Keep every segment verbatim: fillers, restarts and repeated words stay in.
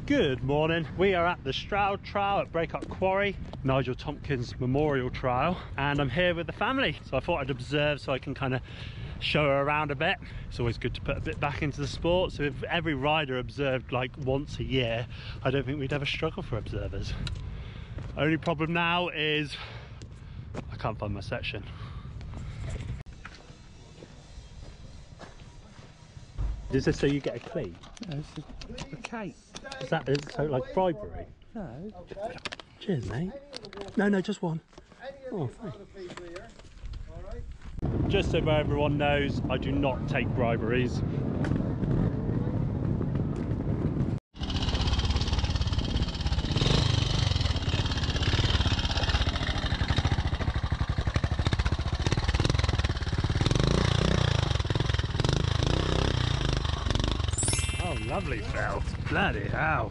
Good morning. We are at the Stroud Trial at Breakheart Quarry, Nigel Tomkins Memorial Trial, and I'm here with the family. So I thought I'd observe so I can kind of show her around a bit. It's always good to put a bit back into the sport. So if every rider observed like once a year, I don't think we'd ever struggle for observers. Only problem now is I can't find my section. Is this so you get a cleat? No, it's a, a cake. Is that is so like bribery? No. Cheers, mate. No, no, just one. Oh, thanks. Just so everyone knows, I do not take briberies. Oh, lovely felt. Bloody hell.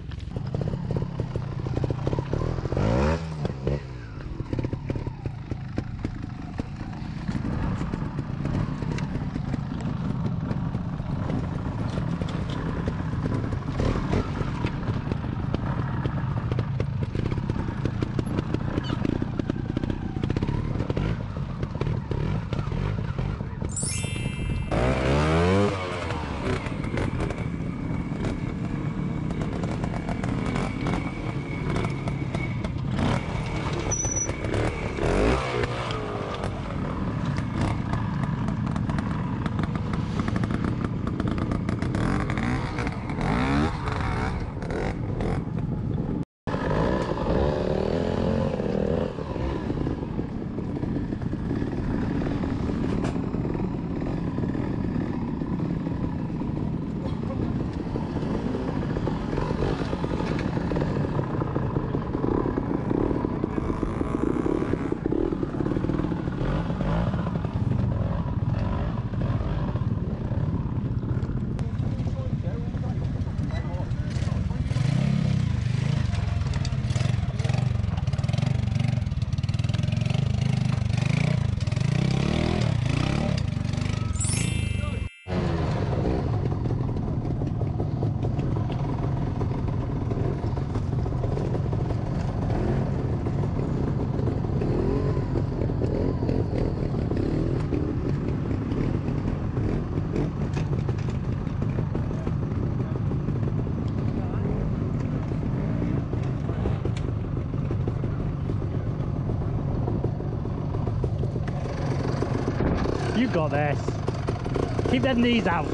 You got this. Keep them knees out.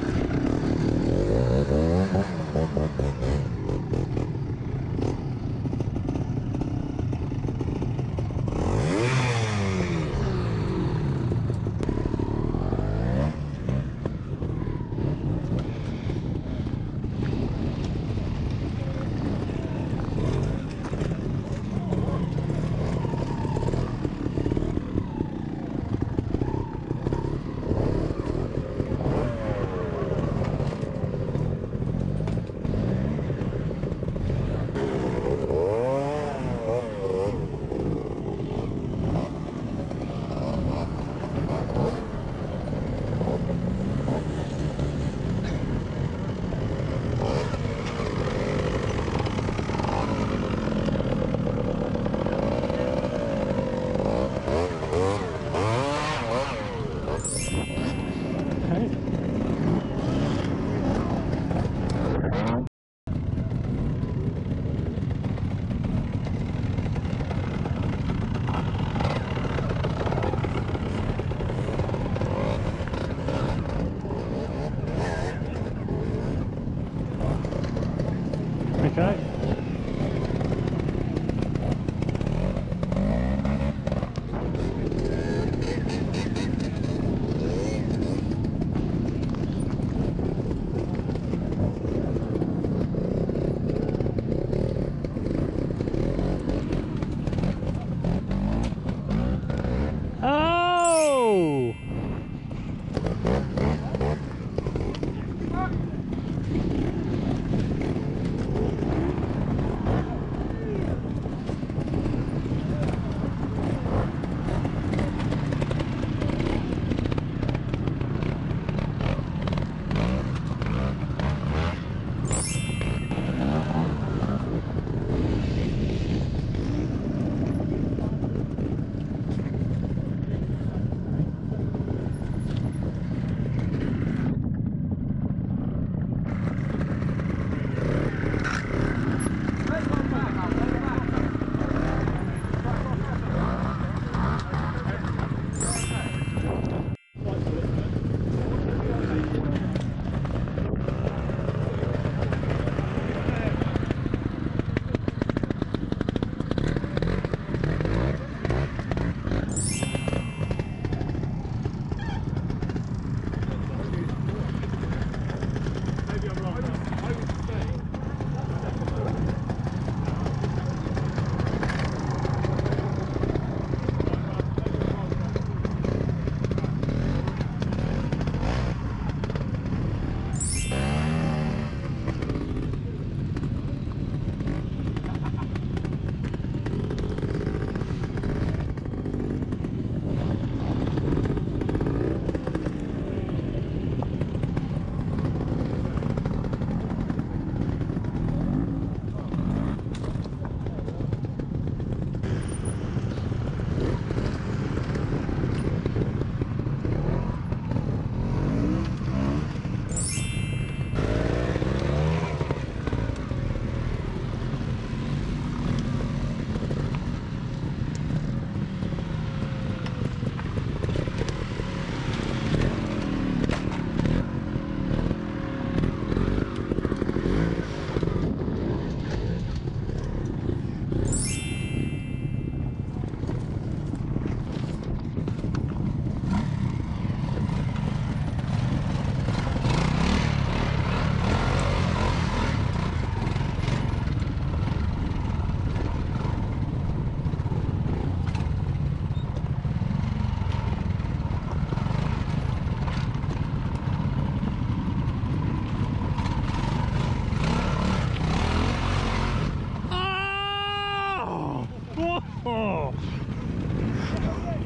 Okay. Oh!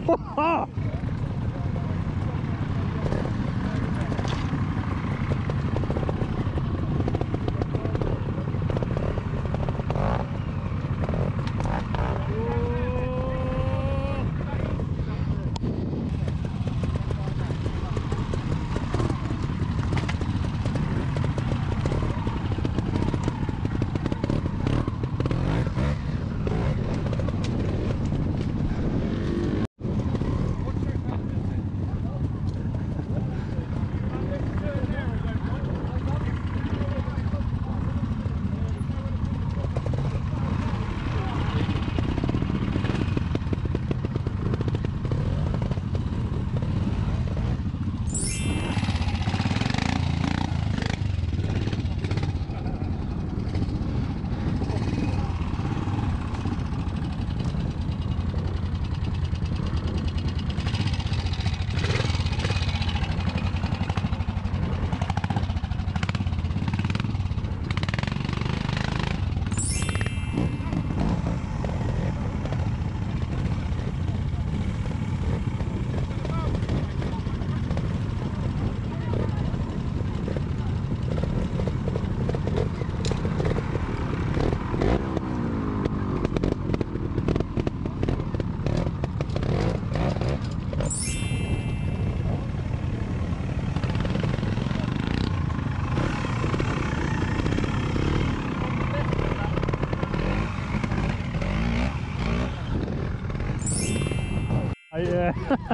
Yeah.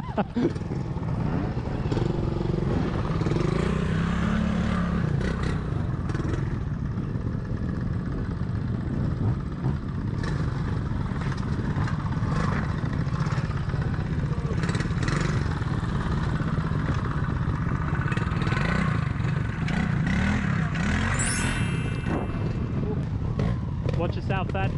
Watch yourself, Dad.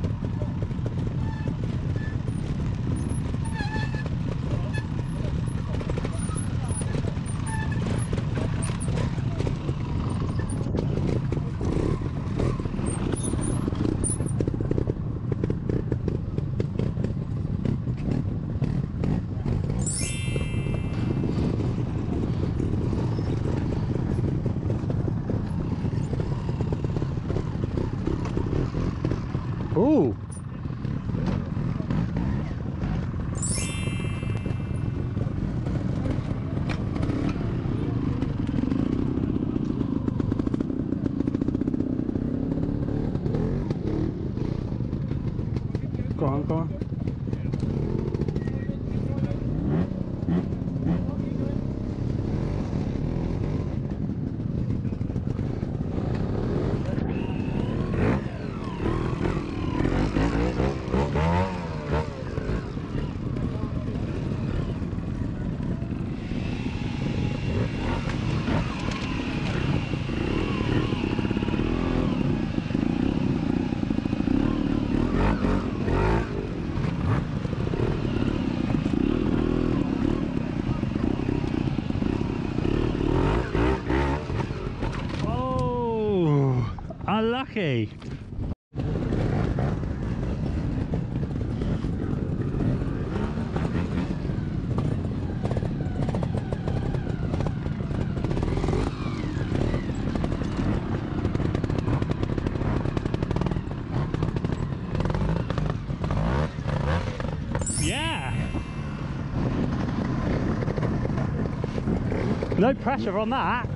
Ooh. Go on, go on. Unlucky. Yeah. No pressure on that.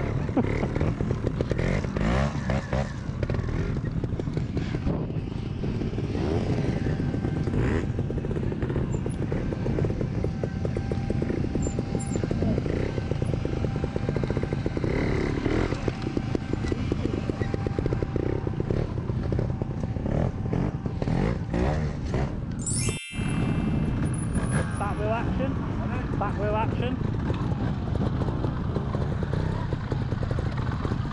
Back wheel action. Back wheel action.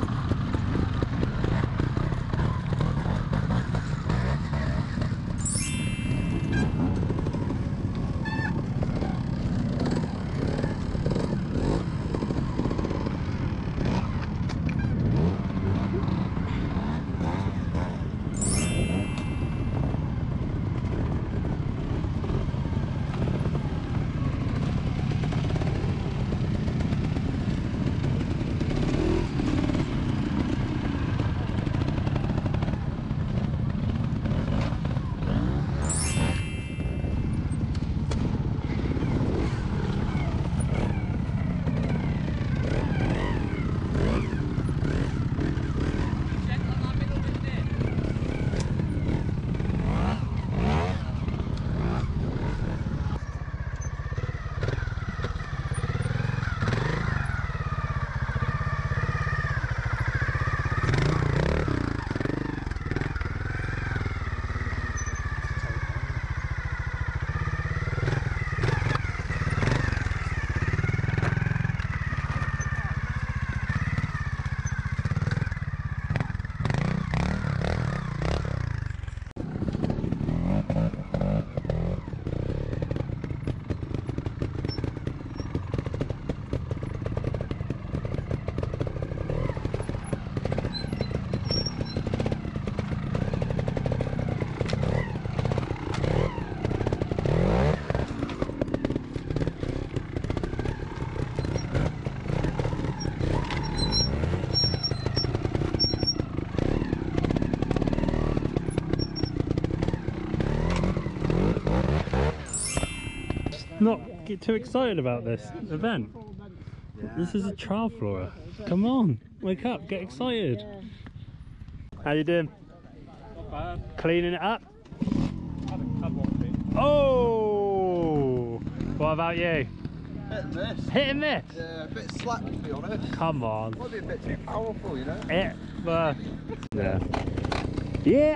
not get too excited about this event. This is a trial, Flora. Come on, wake up, get excited. How you doing? Not bad. Cleaning it up? Had a couple of things. Oh! What about you? Hit and miss. Hit and miss? Yeah, a bit slack to be honest. Come on. Might be a bit too powerful, you know? It, uh, yeah. Yeah!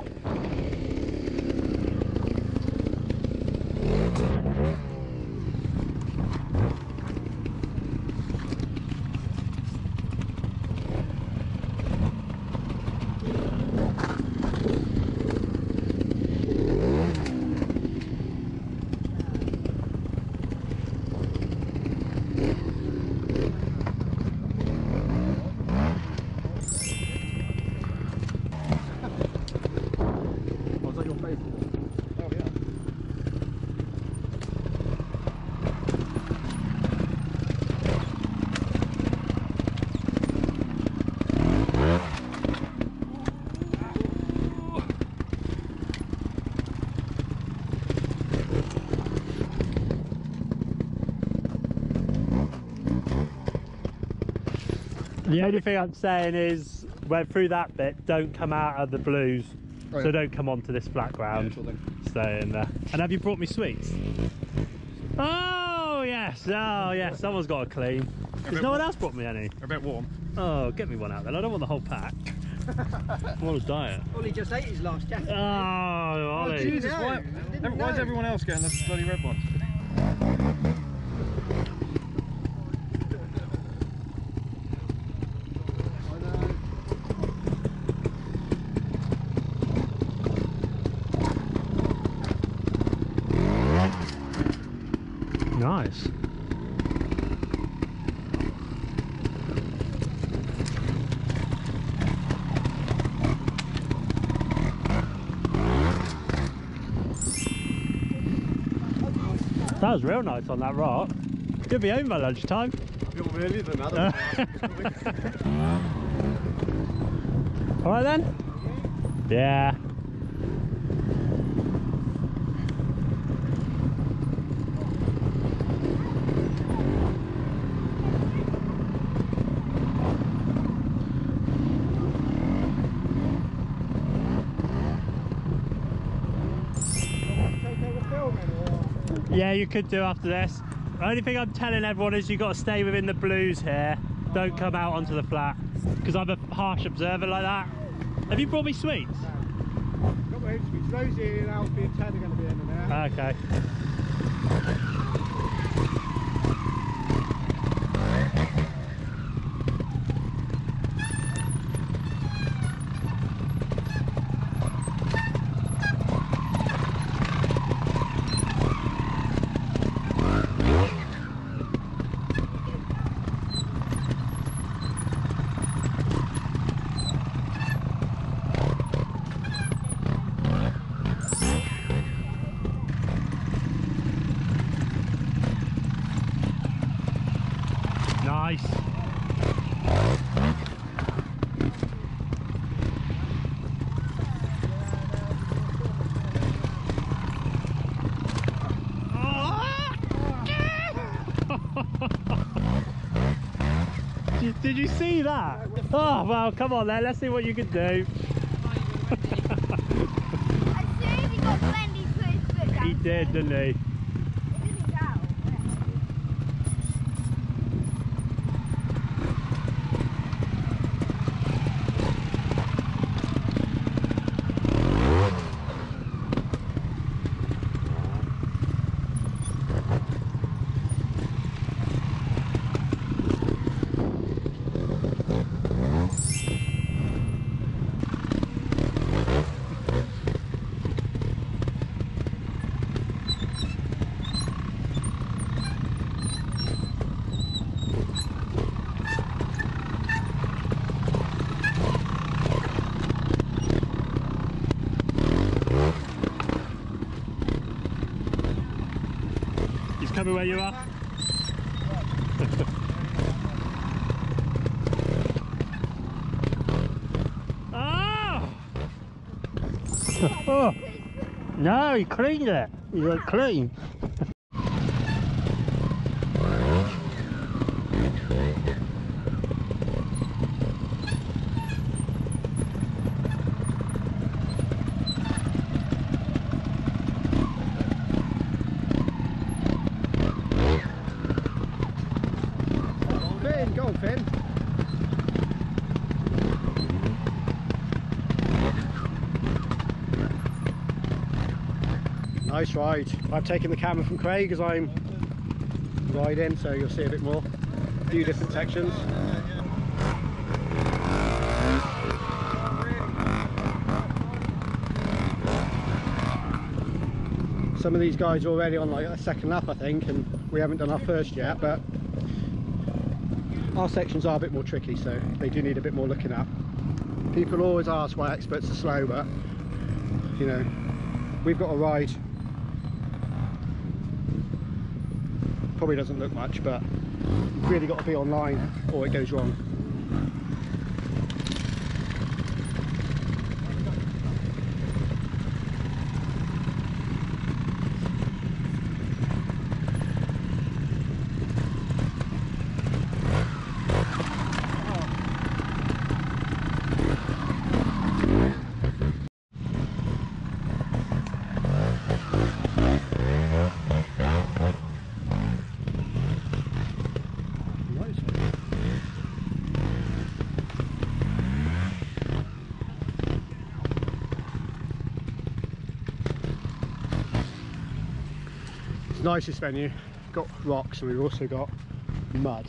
The only thing I'm saying is, when through that bit, don't come out of the blues. Oh, yeah. So don't come onto this flat ground. Yeah, sure thing. Stay in there. And have you brought me sweets? Oh yes, oh yes, someone's got to clean. Has no one else brought me any? A bit warm. Oh, get me one out then. I don't want the whole pack. I'm on a diet. Ollie just ate his last jacket. Oh, Ollie. Oh, Jesus, why, why is everyone else getting the bloody red ones? Nice. That was real nice on that rock. You'll be home by lunchtime. Not really, then other Alright then? Yeah. Yeah, you could do after this. The only thing I'm telling everyone is you've got to stay within the blues here. Don't come out onto the flat, because I'm a harsh observer like that. Have you brought me sweets? No. Got my sweets. Rosie and Alfie and Ted are going to be in there. Okay. Nice. did, did you see that? Oh well, come on then, let's see what you can do. As soon as he got bent, he put his foot down. He did, didn't he? Coming where you are. Oh! Oh! No, he cleaned it. He went clean. Nice ride. I've taken the camera from Craig as I'm riding, so you'll see a bit more. A few different sections. Some of these guys are already on like a second lap, I think, and we haven't done our first yet, but our sections are a bit more tricky, so they do need a bit more looking at. People always ask why experts are slow, but you know, we've got a ride. Probably doesn't look much, but you've really got to be online or it goes wrong. Nicest venue, got rocks and we've also got mud.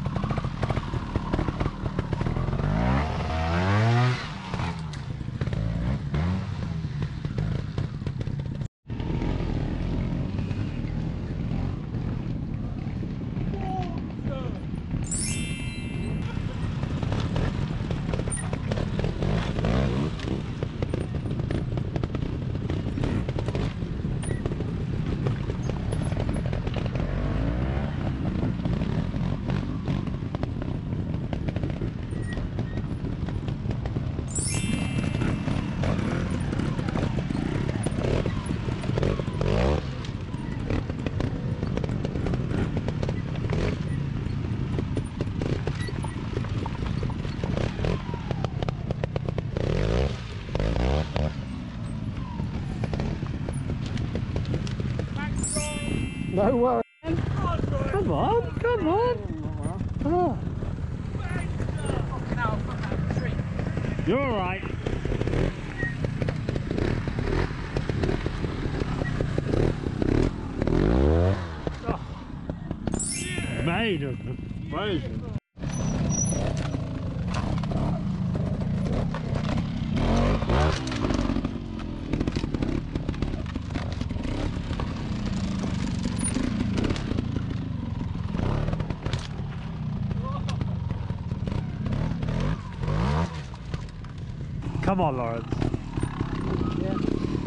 No worries. Come on, come on. Oh. You're alright. Oh. Made of amazing. Come on, Laurence. Yeah.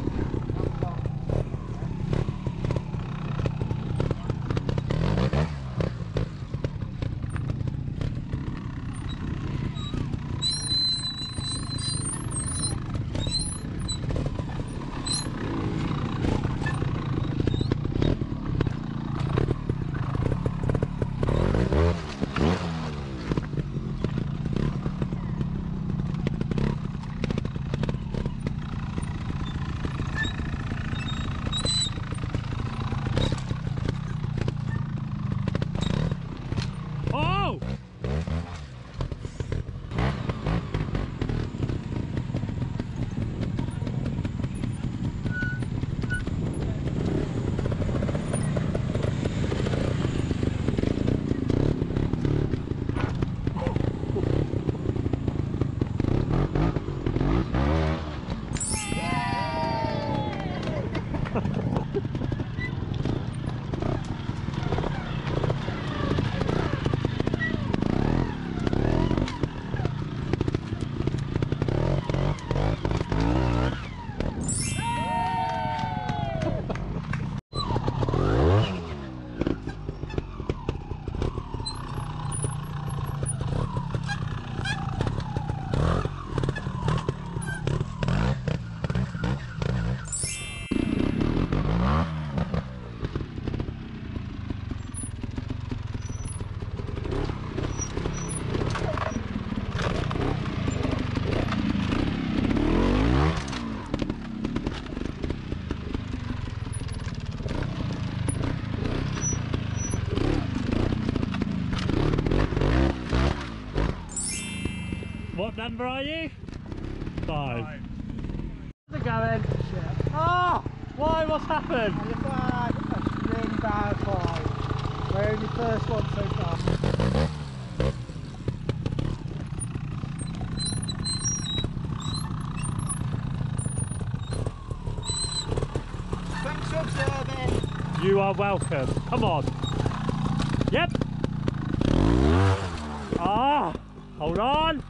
What number are you? Five. How's it going? Oh! Why? What's happened? I just had a really bad fight. My only first one so far. Thanks for observing. You are welcome. Come on. Yep. Ah, hold on.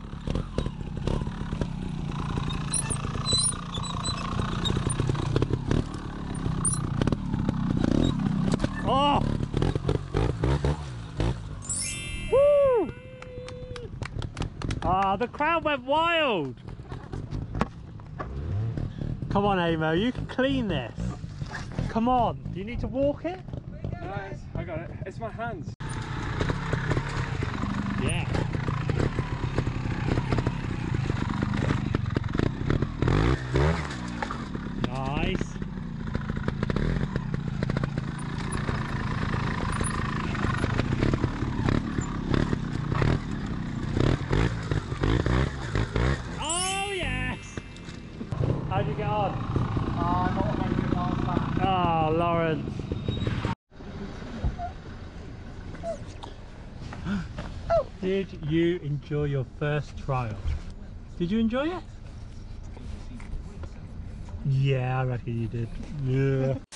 Oh. Woo. Ah, the crowd went wild. Come on, Amo, you can clean this. Come on. Do you need to walk it? Nice, I got it. It's my hands. Yeah. Nice. Oh yes. How'd you get on? Ah, not a very good last lap. Oh, Laurence. Did you enjoy your first trial? Did you enjoy it? Yeah, I reckon you did. Yeah.